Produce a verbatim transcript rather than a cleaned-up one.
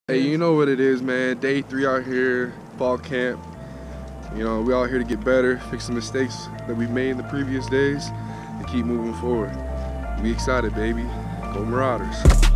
Hey, you know what it is, man. Day three out here, fall camp. You know, we out here to get better, fix the mistakes that we've made in the previous days, and keep moving forward. We excited, baby. Go Marauders.